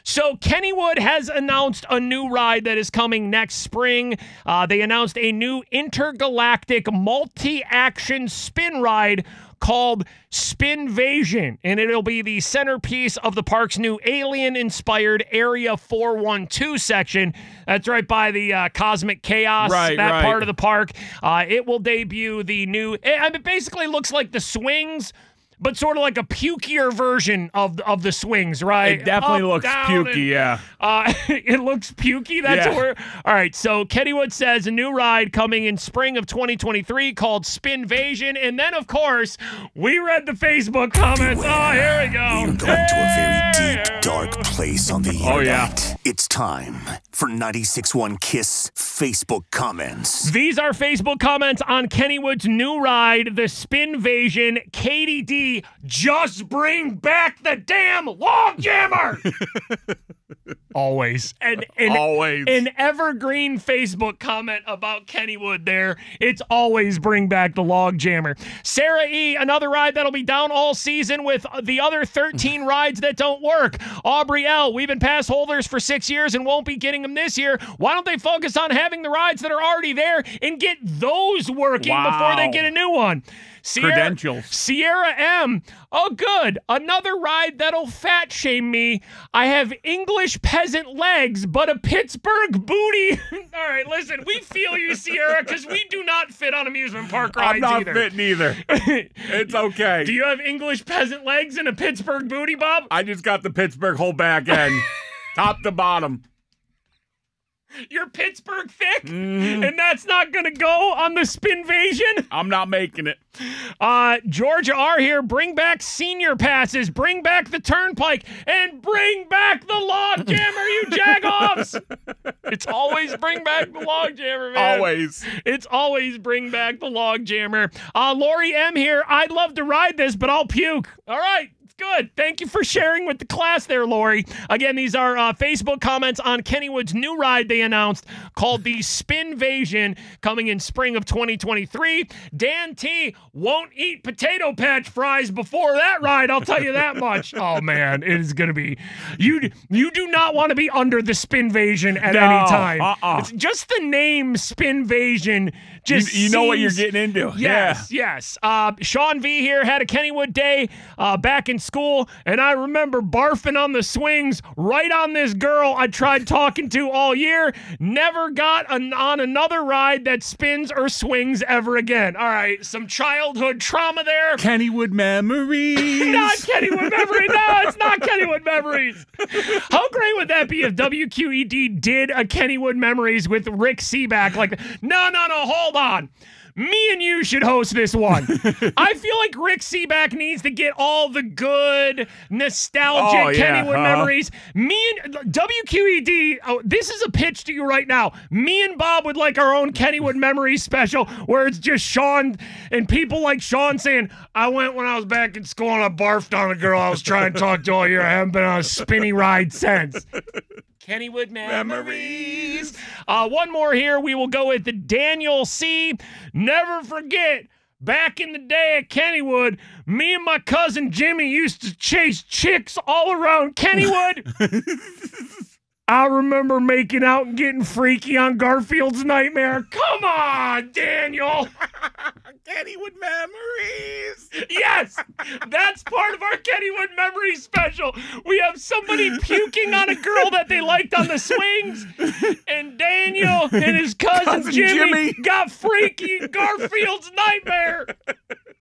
So Kennywood has announced a new ride that is coming next spring. They announced a new intergalactic multi-action spin ride called Spinvasion, and it'll be the centerpiece of the park's new alien-inspired Area 412 section. That's right by the Cosmic Chaos, part of the park. It will debut the new... It basically looks like the swings, but sort of like a pukier version of the swings, right? It definitely looks pukey, yeah. It looks pukey? That's what we're... All right, so Kennywood says a new ride coming in spring of 2023 called Spinvasion. And then, of course, we read the Facebook comments. Oh, here we go. We're going to a very deep, dark place on the internet. Oh, yeah. It's time for 96.1 Kiss Facebook comments. These are Facebook comments on Kennywood's new ride, the Spinvasion. Katie D, just bring back the damn log jammer. Always. And always. An evergreen Facebook comment about Kennywood there. It's always bring back the log jammer. Sarah E, another ride that'll be down all season with the other 13 rides that don't work. Aubrey L, we've been pass holders for 6 years and won't be getting them this year. Why don't they focus on having the rides that are already there and get those working before they get a new one? Credentials. Sierra M. Oh, good. Another ride that'll fat shame me. I have English peasant legs, but a Pittsburgh booty. All right, listen, we feel you, Sierra, because we do not fit on amusement park rides either. I'm not fitting either. It's okay. Do you have English peasant legs and a Pittsburgh booty, Bob? I just got the Pittsburgh whole back end, top to bottom. You're Pittsburgh thick, and that's not going to go on the Spinvasion? I'm not making it. Georgia R here, bring back senior passes, bring back the turnpike, and bring back the log jammer, you jagoffs! It's always bring back the log jammer, man. Always. It's always bring back the log jammer. Lori M here, I'd love to ride this, but I'll puke. All right. Good. Thank you for sharing with the class there, Lori. Again, these are Facebook comments on Kennywood's new ride they announced called the Spinvasion, coming in spring of 2023. Dan T won't eat potato patch fries before that ride, I'll tell you that much. Oh, man, it is going to be... You do not want to be under the Spinvasion at any time. It's just the name Spinvasion just you know what you're getting into. Yes. Sean V here had a Kennywood day back in school, and I remember barfing on the swings right on this girl I tried talking to all year. Never got on another ride that spins or swings ever again. All right, some childhood trauma there. Kennywood memories. Not Kennywood memories. No, it's not Kennywood memories. How great would that be if WQED did a Kennywood memories with Rick Seaback? Like, no, hold on. Me and you should host this one. I feel like Rick Seaback needs to get all the good, nostalgic Kennywood memories. Me and WQED, this is a pitch to you right now. Me and Bob would like our own Kennywood memories special where it's just Sean and people like Sean saying, I went when I was back in school and I barfed on a girl I was trying to talk to all year. I haven't been on a spinny ride since. Kennywood memories. One more here. We will go with the Daniel C. Never forget, back in the day at Kennywood, me and my cousin Jimmy used to chase chicks all around Kennywood. I remember making out and getting freaky on Garfield's Nightmare. Come on, Daniel. Kennywood memories. Yes, that's part of our Kennywood memories special. We have somebody puking on a girl that they liked on the swings, and Daniel and his cousin Jimmy got freaky in Garfield's Nightmare.